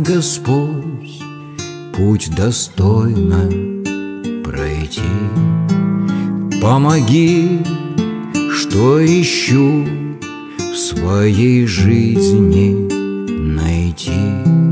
Господь, путь достойно пройти. Помоги, что ищу в своей жизни найти.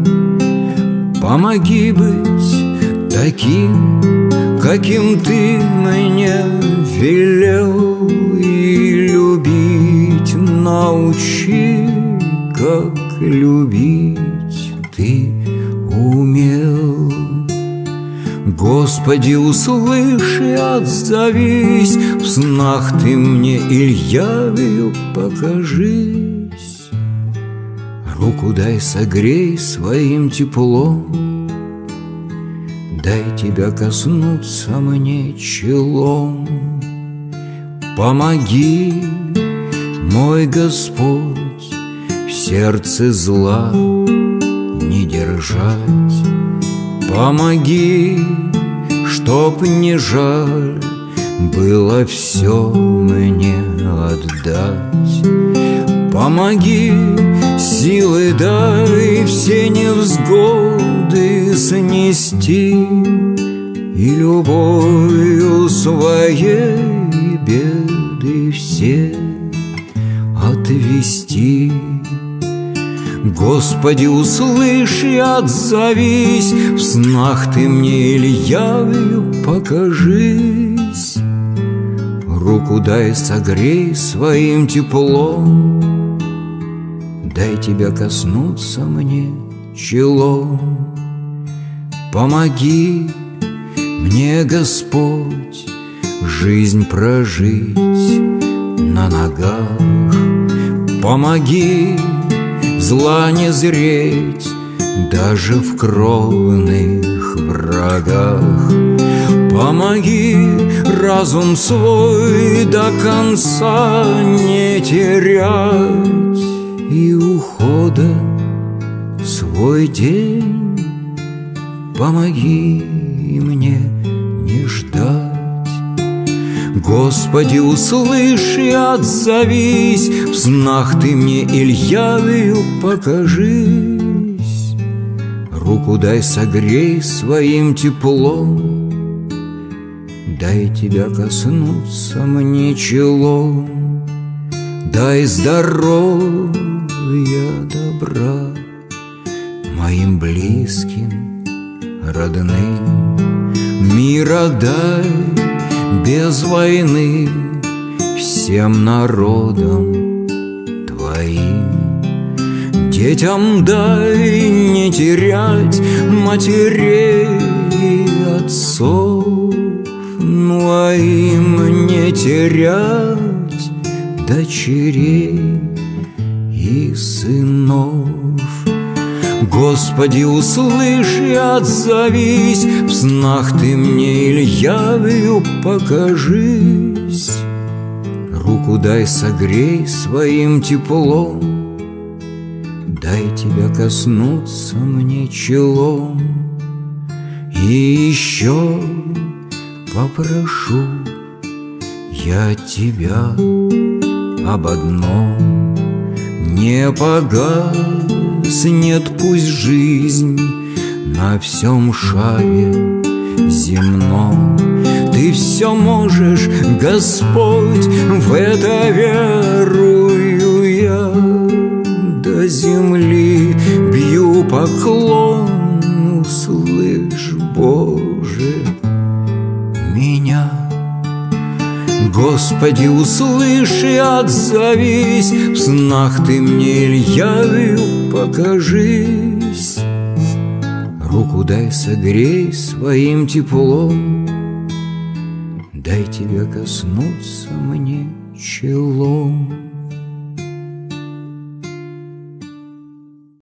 Помоги быть таким, каким Ты мне велел, и любить научи, как любить Ты умел. Господи, услышь и отзовись, в снах Ты мне иль явью покажись. Руку дай, согрей своим теплом, дай Тебя коснуться мне челом. Помоги, мой Господь, в сердце зла не держать. Помоги, чтоб не жаль было все мне отдать. Помоги, силы дай все невзгоды снести и любовью своей беды все отвести. Господи, услышь и отзовись, в снах Ты мне иль явью покажись. Руку дай, согрей своим теплом, дай Тебя коснуться мне челом. Помоги мне, Господь, жизнь прожить на ногах. Помоги зла не зреть даже в кровных врагах. Помоги разум свой до конца не терять и ухода свой день помоги мне не ждать. Господи, услышь и отзовись, в снах Ты мне иль явью покажись. Руку дай, согрей своим теплом, дай Тебя коснуться мне челом. Дай здоровья, добра моим близким, родным. Мира дай без войны всем народам Твоим. Детям дай не терять матерей и отцов, ну а им не терять дочерей и сынов. Господи, услышь и отзовись, в снах Ты мне иль явью покажись. Руку дай, согрей своим теплом, дай Тебя коснуться мне челом. И еще попрошу я Тебя об одном: не погаснет пусть жизнь на всем шаре земном. Ты все можешь, Господь, в это верую я. До земли бью поклон, услышь, Боже, меня. Господи, услышь и отзовись, в снах Ты мне иль явью покажись. Руку дай, согрей своим теплом, дай Тебя коснуться мне челом.